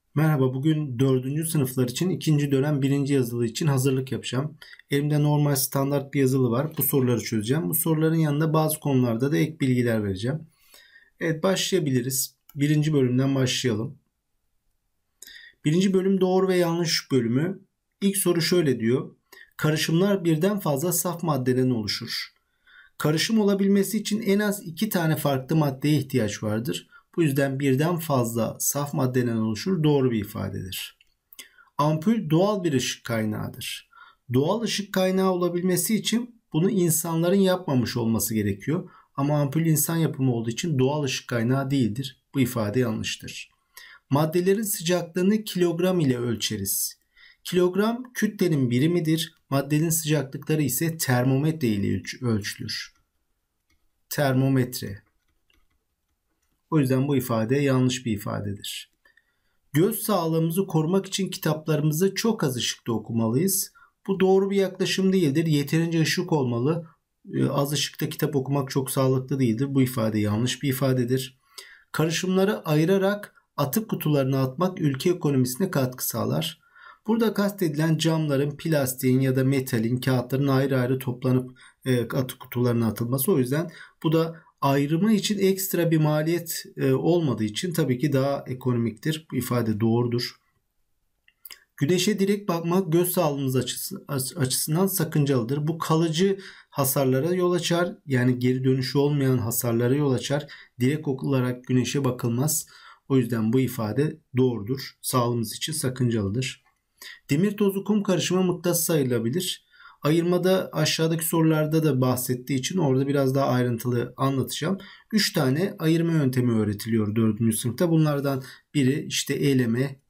Merhaba, bugün 4. sınıflar için ikinci dönem birinci yazılı için hazırlık yapacağım. Elimde normal standart bir yazılı var. Bu soruları çözeceğim. Bu soruların yanında bazı konularda da ek bilgiler vereceğim. Evet, başlayabiliriz. Birinci bölümden başlayalım. Birinci bölüm doğru ve yanlış bölümü. İlk soru şöyle diyor. Karışımlar birden fazla saf maddeden oluşur. Karışım olabilmesi için en az 2 tane farklı maddeye ihtiyaç vardır. Bu yüzden birden fazla saf maddeden oluşur doğru bir ifadedir. Ampul doğal bir ışık kaynağıdır. Doğal ışık kaynağı olabilmesi için bunu insanların yapmamış olması gerekiyor. Ama ampul insan yapımı olduğu için doğal ışık kaynağı değildir. Bu ifade yanlıştır. Maddelerin sıcaklığını kilogram ile ölçeriz. Kilogram kütlenin birimidir. Maddenin sıcaklıkları ise termometre ile ölçülür. Termometre. O yüzden bu ifade yanlış bir ifadedir. Göz sağlığımızı korumak için kitaplarımızı çok az ışıkta okumalıyız. Bu doğru bir yaklaşım değildir. Yeterince ışık olmalı. Az ışıkta kitap okumak çok sağlıklı değildir. Bu ifade yanlış bir ifadedir. Karışımları ayırarak atık kutularına atmak ülke ekonomisine katkı sağlar. Burada kastedilen camların, plastiğin ya da metalin, kağıtların ayrı ayrı toplanıp atık kutularına atılması. O yüzden bu da ayrımı için ekstra bir maliyet olmadığı için tabii ki daha ekonomiktir. Bu ifade doğrudur. Güneşe direkt bakmak göz sağlığımız açısından sakıncalıdır. Bu kalıcı hasarlara yol açar. Yani geri dönüşü olmayan hasarlara yol açar. Direkt olarak güneşe bakılmaz. O yüzden bu ifade doğrudur. Sağlığımız için sakıncalıdır. Demir tozu kum karışımı mıknatıs sayılabilir. Ayırmada aşağıdaki sorularda da bahsettiği için orada biraz daha ayrıntılı anlatacağım. 3 tane ayırma yöntemi öğretiliyor 4. sınıfta. Bunlardan biri işte eleme,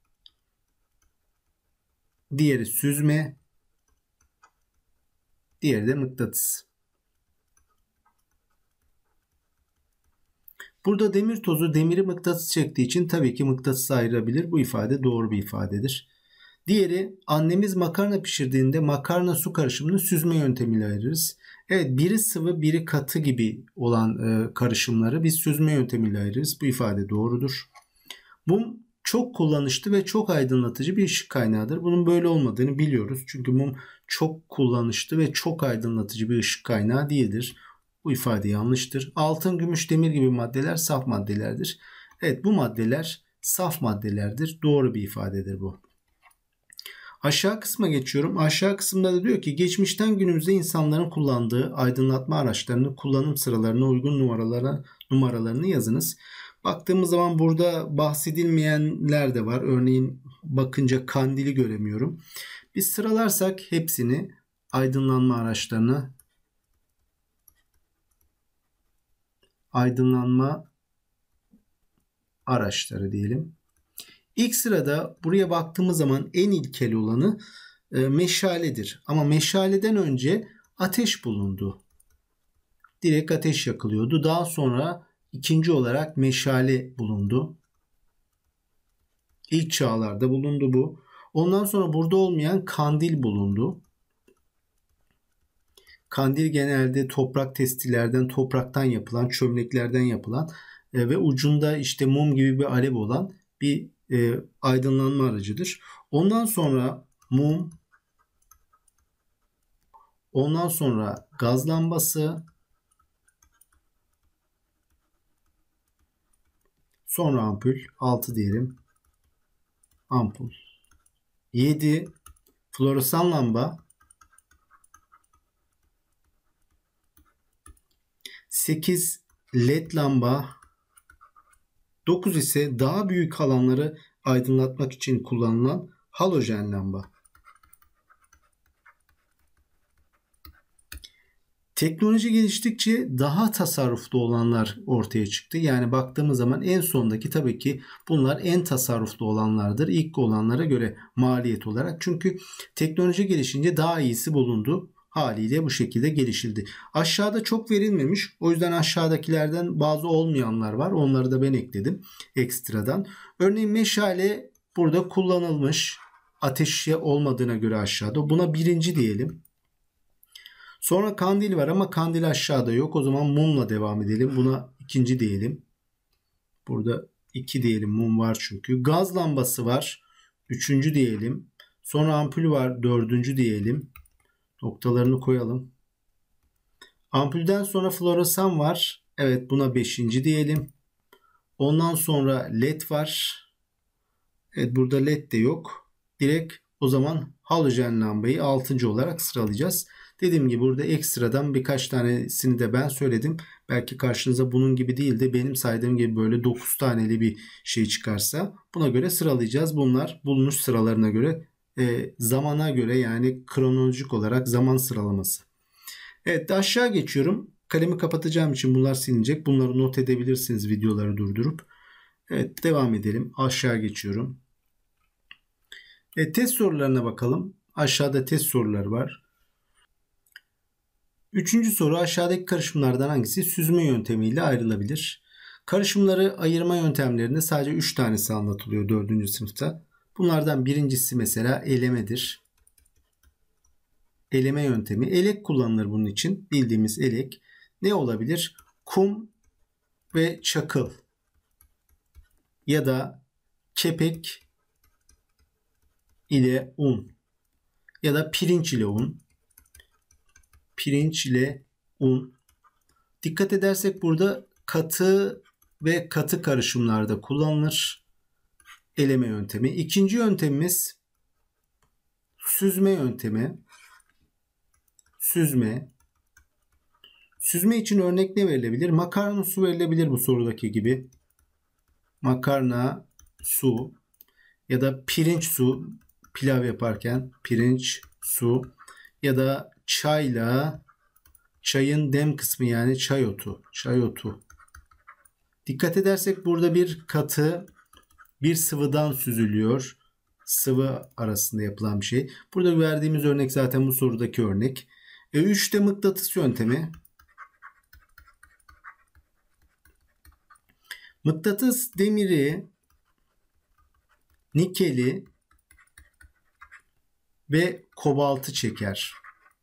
diğeri süzme, diğeri de mıknatıs. Burada demir tozu demiri mıknatıs çektiği için tabii ki mıknatıs ayırabilir. Bu ifade doğru bir ifadedir. Diğeri annemiz makarna pişirdiğinde makarna su karışımını süzme yöntemiyle ayırırız. Evet, biri sıvı biri katı gibi olan karışımları biz süzme yöntemiyle ayırırız. Bu ifade doğrudur. Mum çok kullanışlı ve çok aydınlatıcı bir ışık kaynağıdır. Bunun böyle olmadığını biliyoruz. Çünkü mum çok kullanışlı ve çok aydınlatıcı bir ışık kaynağı değildir. Bu ifade yanlıştır. Altın, gümüş, demir gibi maddeler saf maddelerdir. Evet, bu maddeler saf maddelerdir. Doğru bir ifadedir bu. Aşağı kısma geçiyorum. Aşağı kısımda da diyor ki geçmişten günümüze insanların kullandığı aydınlatma araçlarının kullanım sıralarına uygun numaralarını yazınız. Baktığımız zaman burada bahsedilmeyenler de var. Örneğin bakınca kandili göremiyorum. Biz sıralarsak hepsini aydınlanma araçları diyelim. İlk sırada buraya baktığımız zaman en ilkel olanı meşaledir. Ama meşaleden önce ateş bulundu. Direkt ateş yakılıyordu. Daha sonra ikinci olarak meşale bulundu. İlk çağlarda bulundu bu. Ondan sonra burada olmayan kandil bulundu. Kandil genelde toprak testilerden, topraktan yapılan, çömleklerden yapılan ve ucunda işte mum gibi bir alev olan bir aydınlanma aracıdır. Ondan sonra mum, ondan sonra gaz lambası, sonra ampul, 6 diyelim. Ampul. 7 floresan lamba, 8 led lamba, 9 ise daha büyük alanları aydınlatmak için kullanılan halojen lamba. Teknoloji geliştikçe daha tasarruflu olanlar ortaya çıktı. Yani baktığımız zaman en sondaki tabii ki bunlar en tasarruflu olanlardır. İlk olanlara göre maliyet olarak. Çünkü teknoloji gelişince daha iyisi bulundu. Haliyle bu şekilde gelişildi. Aşağıda çok verilmemiş. O yüzden aşağıdakilerden bazı olmayanlar var. Onları da ben ekledim ekstradan. Örneğin meşale burada kullanılmış. Ateş olmadığına göre aşağıda. Buna birinci diyelim. Sonra kandil var ama kandil aşağıda yok. O zaman mumla devam edelim. Buna ikinci diyelim. Burada 2 diyelim, mum var çünkü. Gaz lambası var. 3. diyelim. Sonra ampul var. 4. diyelim. Noktalarını koyalım. Ampulden sonra floresan var. Evet, buna 5. diyelim. Ondan sonra led var. Evet, burada led de yok. Direkt o zaman halojen lambayı 6. olarak sıralayacağız. Dediğim gibi burada ekstradan birkaç tanesini de ben söyledim. Belki karşınıza bunun gibi değil de benim saydığım gibi böyle 9 taneli bir şey çıkarsa buna göre sıralayacağız. Bunlar bulunuş sıralarına göre, zamana göre, yani kronolojik olarak zaman sıralaması. Evet, aşağı geçiyorum. Kalemi kapatacağım için bunlar silinecek. Bunları not edebilirsiniz videoları durdurup. Evet, devam edelim. Aşağı geçiyorum. Test sorularına bakalım. Aşağıda test soruları var. 3. soru, aşağıdaki karışımlardan hangisi süzme yöntemiyle ayrılabilir? Karışımları ayırma yöntemlerinde sadece 3 tanesi anlatılıyor 4. sınıfta. Bunlardan birincisi mesela elemedir. Eleme yöntemi. Elek kullanılır bunun için. Bildiğimiz elek. Ne olabilir? Kum ve çakıl. Ya da kepek ile un. Ya da pirinç ile un. Pirinç ile un. Dikkat edersek burada katı ve katı karışımlarda kullanılır eleme yöntemi. İkinci yöntemimiz süzme yöntemi. Süzme. Süzme için örnek ne verilebilir? Makarna su verilebilir bu sorudaki gibi. Makarna su ya da pirinç su, pilav yaparken pirinç su ya da çayla çayın dem kısmı, yani çay otu. Çay otu. Dikkat edersek burada bir katı bir sıvıdan süzülüyor. Sıvı arasında yapılan bir şey. Burada verdiğimiz örnek zaten bu sorudaki örnek. 3'te mıknatıs yöntemi. Mıknatıs demiri, nikeli ve kobaltı çeker.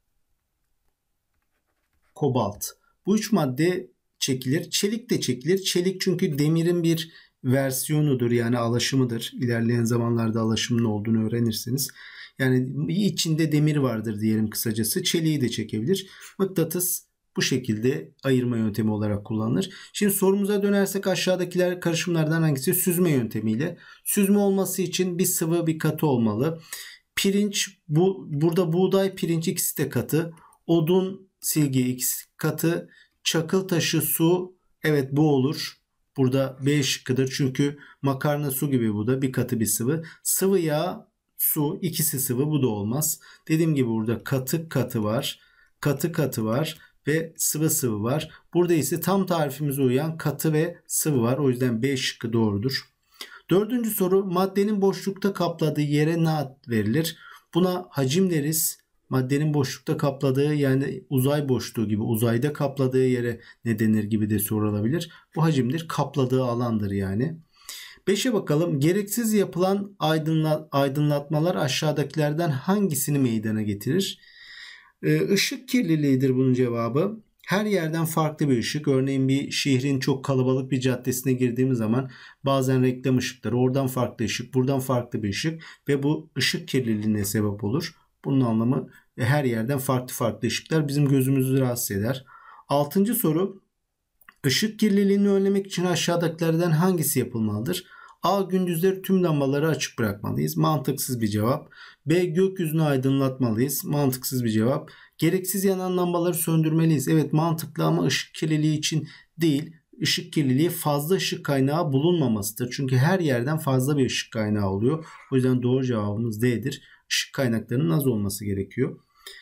Kobalt. Bu 3 madde çekilir. Çelik de çekilir. Çelik çünkü demirin bir versiyonudur, yani alaşımıdır. İlerleyen zamanlarda alaşımın olduğunu öğrenirsiniz. Yani içinde demir vardır diyelim kısacası. Çeliği de çekebilir. Mıknatıs bu şekilde ayırma yöntemi olarak kullanılır. Şimdi sorumuza dönersek aşağıdakiler karışımlardan hangisi süzme yöntemiyle? Süzme olması için bir sıvı bir katı olmalı. Pirinç, burada buğday, pirinç ikisi de katı. Odun, silgi ikisi katı. Çakıl taşı, su, evet bu olur. Burada B şıkkıdır. Çünkü makarna su gibi, bu da bir katı bir sıvı. Sıvı yağ, su, ikisi sıvı, bu da olmaz. Dediğim gibi burada katı katı var. Katı katı var ve sıvı sıvı var. Burada ise tam tarifimize uyan katı ve sıvı var. O yüzden B şıkkı doğrudur. 4. soru, maddenin boşlukta kapladığı yere ne ad verilir? Buna hacim deriz. Maddenin boşlukta kapladığı, yani uzay boşluğu gibi, uzayda kapladığı yere ne denir gibi de sorulabilir. Bu hacimdir. Kapladığı alandır yani. 5'e bakalım. Gereksiz yapılan aydınlatmalar aşağıdakilerden hangisini meydana getirir? Işık kirliliğidir bunun cevabı. Her yerden farklı bir ışık. Örneğin bir şehrin çok kalabalık bir caddesine girdiğimiz zaman bazen reklam ışıkları, oradan farklı ışık, buradan farklı bir ışık ve bu ışık kirliliğine sebep olur. Bunun anlamı her yerden farklı farklı ışıklar bizim gözümüzü rahatsız eder. 6. soru, ışık kirliliğini önlemek için aşağıdakilerden hangisi yapılmalıdır? A. Gündüzleri tüm lambaları açık bırakmalıyız. Mantıksız bir cevap. B. Gökyüzünü aydınlatmalıyız. Mantıksız bir cevap. Gereksiz yanan lambaları söndürmeliyiz. Evet, mantıklı ama ışık kirliliği için değil. Işık kirliliği fazla ışık kaynağı bulunmamasıdır. Çünkü her yerden fazla bir ışık kaynağı oluyor. O yüzden doğru cevabımız D'dir. Işık kaynaklarının az olması gerekiyor.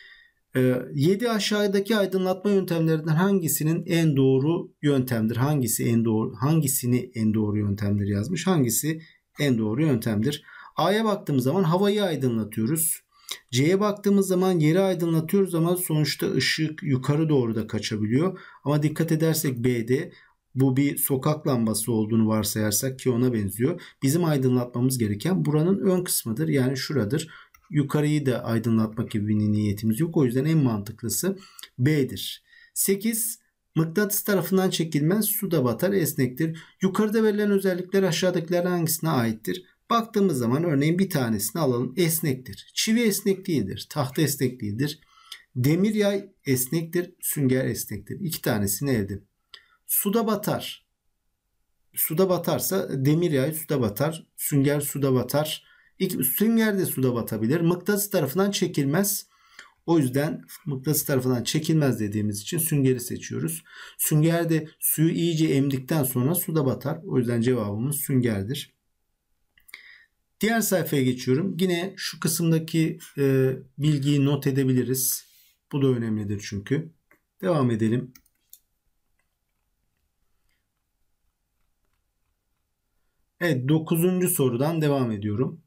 7. Aşağıdaki aydınlatma yöntemlerinden hangisinin en doğru yöntemdir? Hangisini en doğru yöntemdir yazmış. Hangisi en doğru yöntemdir? A'ya baktığımız zaman havayı aydınlatıyoruz. C'ye baktığımız zaman yeri aydınlatıyoruz ama sonuçta ışık yukarı doğru da kaçabiliyor. Ama dikkat edersek B'de bu bir sokak lambası olduğunu varsayarsak, ki ona benziyor. Bizim aydınlatmamız gereken buranın ön kısmıdır. Yani şuradır. Yukarıyı da aydınlatmak gibi bir niyetimiz yok. O yüzden en mantıklısı B'dir. 8. Mıknatıs tarafından çekilmez, suda batar, esnektir. Yukarıda verilen özellikler aşağıdakilerden hangisine aittir? Baktığımız zaman örneğin bir tanesini alalım. Esnektir. Çivi esnek değildir. Tahta esnek değildir. Demir yay esnektir. Sünger esnektir. İki tanesini elde. Suda batar. Suda batarsa demir yay suda batar. Sünger suda batar. Sünger de suda batabilir. Mıknatıs tarafından çekilmez. O yüzden mıknatıs tarafından çekilmez dediğimiz için süngeri seçiyoruz. Sünger de suyu iyice emdikten sonra suda batar. O yüzden cevabımız süngerdir. Diğer sayfaya geçiyorum. Yine şu kısımdaki bilgiyi not edebiliriz. Bu da önemlidir çünkü. Devam edelim. Evet, 9. sorudan devam ediyorum.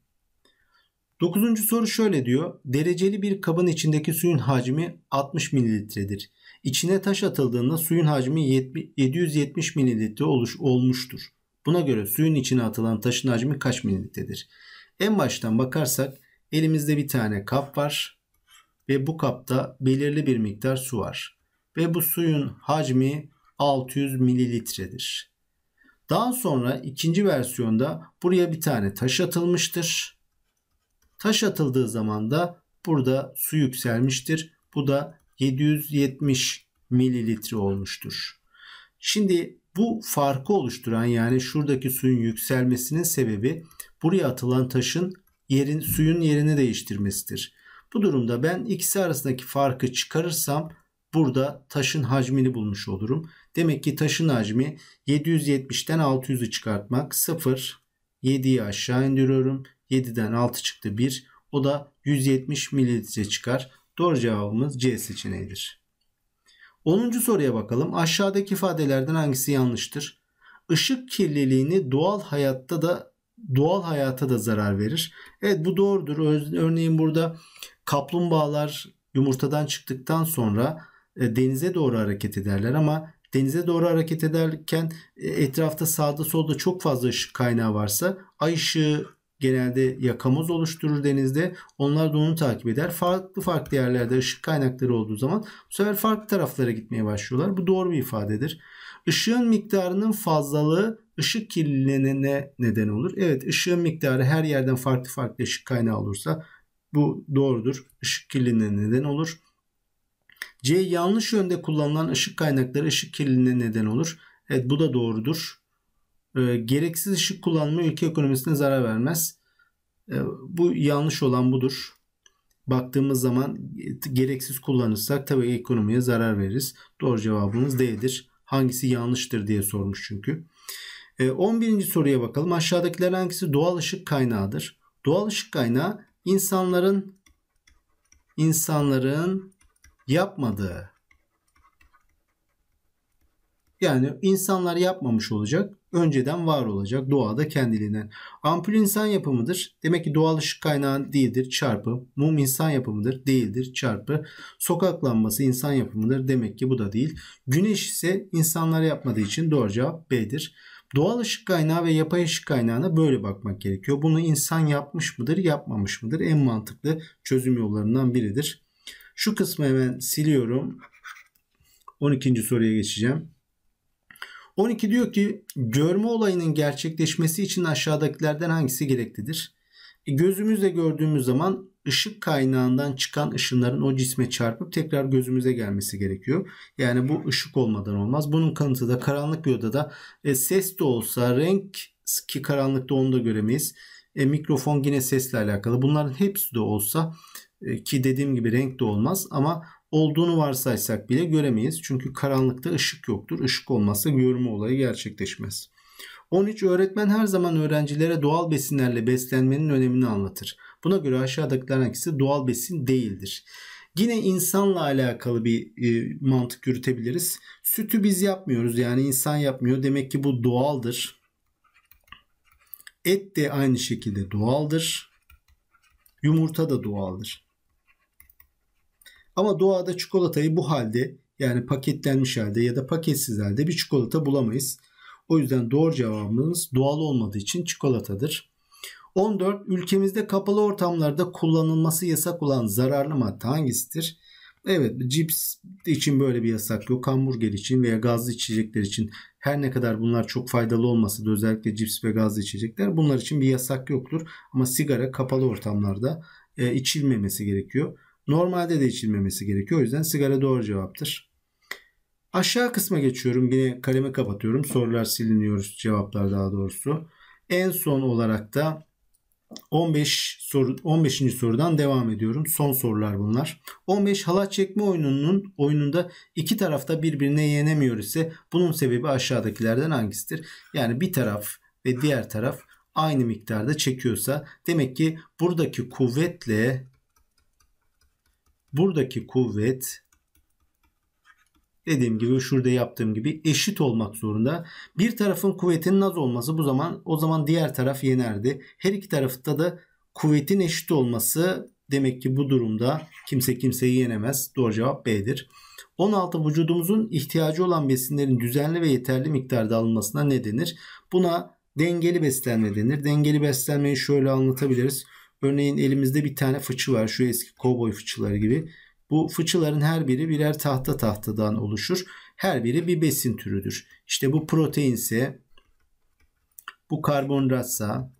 9. soru şöyle diyor. Dereceli bir kabın içindeki suyun hacmi 60 mililitredir. İçine taş atıldığında suyun hacmi 770 mililitre olmuştur. Buna göre suyun içine atılan taşın hacmi kaç mililitredir? En baştan bakarsak elimizde bir tane kap var ve bu kapta belirli bir miktar su var. Ve bu suyun hacmi 600 mililitredir. Daha sonra ikinci versiyonda buraya bir tane taş atılmıştır. Taş atıldığı zaman da burada su yükselmiştir. Bu da 770 mililitre olmuştur. Şimdi bu farkı oluşturan, yani şuradaki suyun yükselmesinin sebebi buraya atılan taşın suyun yerini değiştirmesidir. Bu durumda ben ikisi arasındaki farkı çıkarırsam burada taşın hacmini bulmuş olurum. Demek ki taşın hacmi 770'ten 600'ü çıkartmak 0. 7'yi aşağı indiriyorum. 7'den 6 çıktı 1. O da 170 mililitre çıkar. Doğru cevabımız C seçeneğidir. 10. soruya bakalım. Aşağıdaki ifadelerden hangisi yanlıştır? Işık kirliliğini doğal hayata da zarar verir. Evet, bu doğrudur. Örneğin burada kaplumbağalar yumurtadan çıktıktan sonra denize doğru hareket ederler ama denize doğru hareket ederken etrafta sağda solda çok fazla ışık kaynağı varsa ay ışığı genelde yakamoz oluşturur denizde. Onlar da onu takip eder. Farklı yerlerde ışık kaynakları olduğu zaman bu sefer farklı taraflara gitmeye başlıyorlar. Bu doğru bir ifadedir. Işığın miktarının fazlalığı ışık kirliliğine neden olur. Evet, ışığın miktarı her yerden farklı ışık kaynağı olursa bu doğrudur. Işık kirliliğine neden olur. C. Yanlış yönde kullanılan ışık kaynakları ışık kirliliğine neden olur. Evet, bu da doğrudur. Gereksiz ışık kullanımı ülke ekonomisine zarar vermez. Bu yanlış olan budur. Baktığımız zaman gereksiz kullanırsak tabii ekonomiye zarar veririz. Doğru cevabımız D'dir. Hangisi yanlıştır diye sormuş çünkü. 11. soruya bakalım. Aşağıdakilerden hangisi doğal ışık kaynağıdır? Doğal ışık kaynağı insanların yapmadığı, yani insanlar yapmamış olacak, önceden var olacak doğada kendiliğinden. Ampul insan yapımıdır. Demek ki doğal ışık kaynağı değildir, çarpı. Mum insan yapımıdır, değildir, çarpı. Sokak lambası insan yapımıdır. Demek ki bu da değil. Güneş ise insanlar yapmadığı için doğru cevap B'dir. Doğal ışık kaynağı ve yapay ışık kaynağına böyle bakmak gerekiyor. Bunu insan yapmış mıdır, yapmamış mıdır? En mantıklı çözüm yollarından biridir. Şu kısmı hemen siliyorum. 12. soruya geçeceğim. 12 diyor ki görme olayının gerçekleşmesi için aşağıdakilerden hangisi gereklidir? Gözümüzle gördüğümüz zaman ışık kaynağından çıkan ışınların o cisme çarpıp tekrar gözümüze gelmesi gerekiyor. Yani bu ışık olmadan olmaz. Bunun kanıtı da karanlık bir odada ses de olsa, renk, ki karanlıkta onu da göremeyiz. Mikrofon yine sesle alakalı. Bunların hepsi de olsa ki dediğim gibi renk de olmaz ama olduğunu varsaysak bile göremeyiz. Çünkü karanlıkta ışık yoktur. Işık olmazsa görme olayı gerçekleşmez. 13. Öğretmen her zaman öğrencilere doğal besinlerle beslenmenin önemini anlatır. Buna göre aşağıdakilerden hangisi doğal besin değildir? Yine insanla alakalı bir mantık yürütebiliriz. Sütü biz yapmıyoruz, yani insan yapmıyor. Demek ki bu doğaldır. Et de aynı şekilde doğaldır. Yumurta da doğaldır. Ama doğada çikolatayı bu halde, yani paketlenmiş halde ya da paketsiz halde bir çikolata bulamayız. O yüzden doğru cevabımız doğal olmadığı için çikolatadır. 14. Ülkemizde kapalı ortamlarda kullanılması yasak olan zararlı madde hangisidir? Evet, cips için böyle bir yasak yok. Hamburger için veya gazlı içecekler için, her ne kadar bunlar çok faydalı olmasa da, özellikle cips ve gazlı içecekler, bunlar için bir yasak yoktur. Ama sigara kapalı ortamlarda içilmemesi gerekiyor. Normalde de içilmemesi gerekiyor. O yüzden sigara doğru cevaptır. Aşağı kısma geçiyorum. Yine kalemi kapatıyorum. Sorular siliniyor. Cevaplar daha doğrusu. En son olarak da 15. sorudan devam ediyorum. Son sorular bunlar. 15, halat çekme oyununda iki tarafta birbirine yenemiyor ise bunun sebebi aşağıdakilerden hangisidir? Yani bir taraf ve diğer taraf aynı miktarda çekiyorsa, demek ki buradaki kuvvet dediğim gibi, şurada yaptığım gibi eşit olmak zorunda. Bir tarafın kuvvetinin az olması, o zaman diğer taraf yenerdi. Her iki tarafta da kuvvetin eşit olması, demek ki bu durumda kimse kimseyi yenemez. Doğru cevap B'dir. 16, vücudumuzun ihtiyacı olan besinlerin düzenli ve yeterli miktarda alınmasına ne denir? Buna dengeli beslenme denir. Dengeli beslenmeyi şöyle anlatabiliriz. Örneğin elimizde bir tane fıçı var. Şu eski kovboy fıçıları gibi. Bu fıçıların her biri birer tahtadan oluşur. Her biri bir besin türüdür. İşte bu proteinse, bu karbonhidratsa,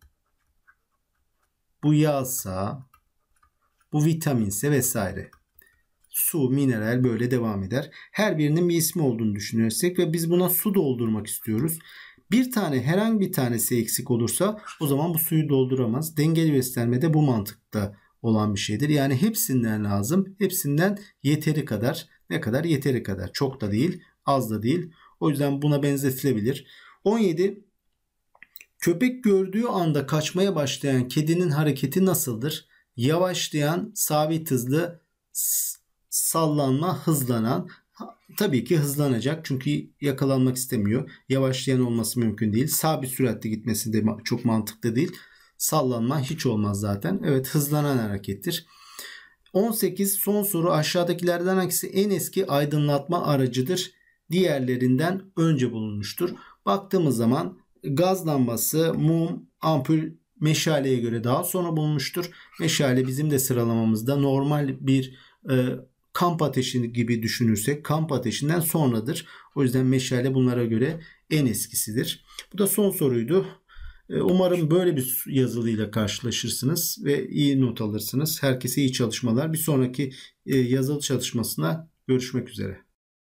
bu yağsa, bu vitaminse vesaire. Su, mineral, böyle devam eder. Her birinin bir ismi olduğunu düşünürsek ve biz buna su doldurmak istiyoruz. Herhangi bir tanesi eksik olursa o zaman bu suyu dolduramaz. Dengeli beslenmede bu mantıkta olan bir şeydir. Yani hepsinden lazım. Hepsinden yeteri kadar. Ne kadar? Yeteri kadar. Çok da değil, az da değil. O yüzden buna benzetilebilir. 17. Köpek gördüğü anda kaçmaya başlayan kedinin hareketi nasıldır? Yavaşlayan, sabit hızlı, sallanma, hızlanan. Tabii ki hızlanacak çünkü yakalanmak istemiyor. Yavaşlayan olması mümkün değil. Sabit süratle gitmesi de çok mantıklı değil. Sallanma hiç olmaz zaten. Evet, hızlanan harekettir. 18, son soru, aşağıdakilerden hangisi en eski aydınlatma aracıdır? Diğerlerinden önce bulunmuştur. Baktığımız zaman gaz lambası, mum, ampul meşaleye göre daha sonra bulunmuştur. Meşale bizim de sıralamamızda normal bir kamp ateşi gibi düşünürsek kamp ateşinden sonradır. O yüzden meşale bunlara göre en eskisidir. Bu da son soruydu. Umarım böyle bir yazılıyla karşılaşırsınız ve iyi not alırsınız. Herkese iyi çalışmalar. Bir sonraki yazılı çalışmasına görüşmek üzere.